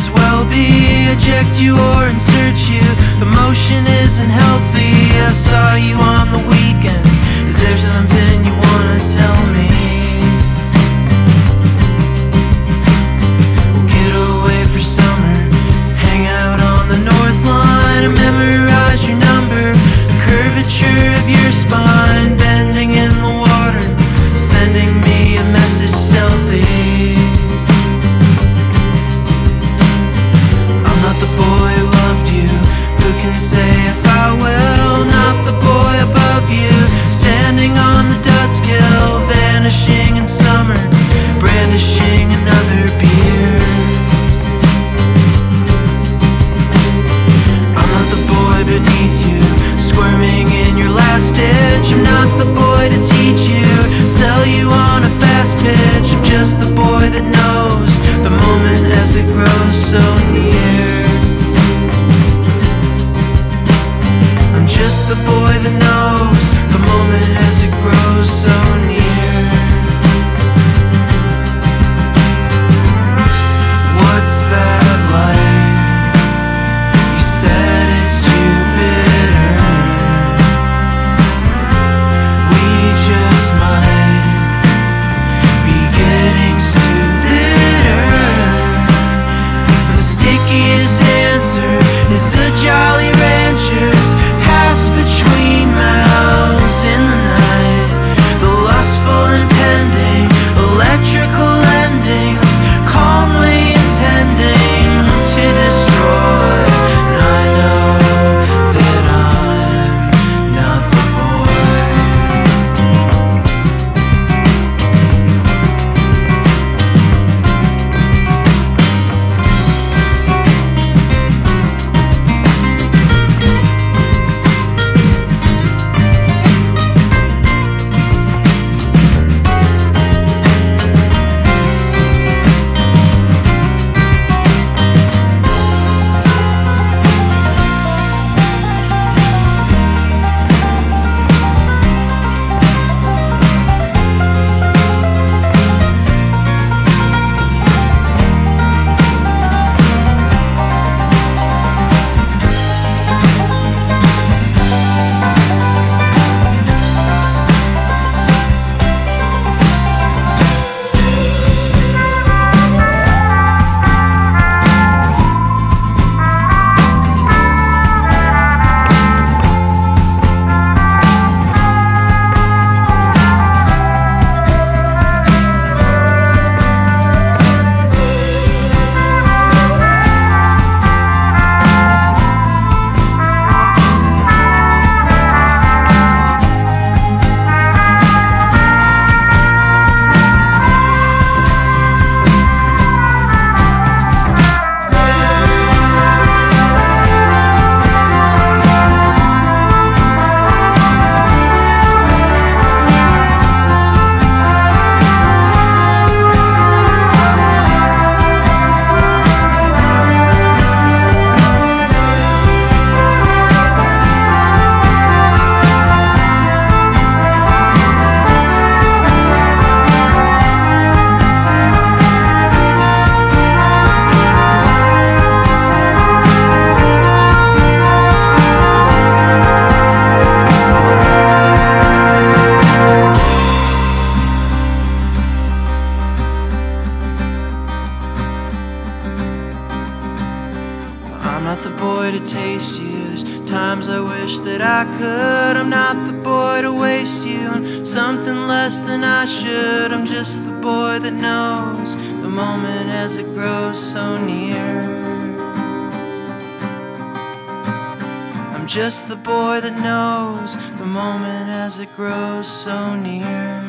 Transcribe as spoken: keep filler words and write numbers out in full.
as well be eject you or insert you. The motion isn't healthy. I saw you on the weekend. Is there something you wanna tell me? We'll get away for summer, hang out on the Northline, and memorize your number, the curvature of your spine, bending in the water, sending me a message stealthy. I'm not the boy who loved you, who can say if I will, not the boy above you, standing on the dusk hill, vanishing in summer, brandishing another beer. I'm not the boy beneath you, squirming in your last ditch. I'm not the boy to teach you, sell you on a fast pitch. I'm just the boy that knows the moment as it grows so near. I'm just the boy that knows the moment as it grows so near. What's that like? You said it's too bitter. We just might be getting stupider. The stickiest answer is a Jolly Ranchers pass between mouths in the night. The lustful impending electrical endings, calmly intending to destroy. And I know that I'm not the I'm not the boy to taste you. There's times I wish that I could. I'm not the boy to waste you on something less than I should. I'm just the boy that knows the moment as it grows so near. I'm just the boy that knows the moment as it grows so near.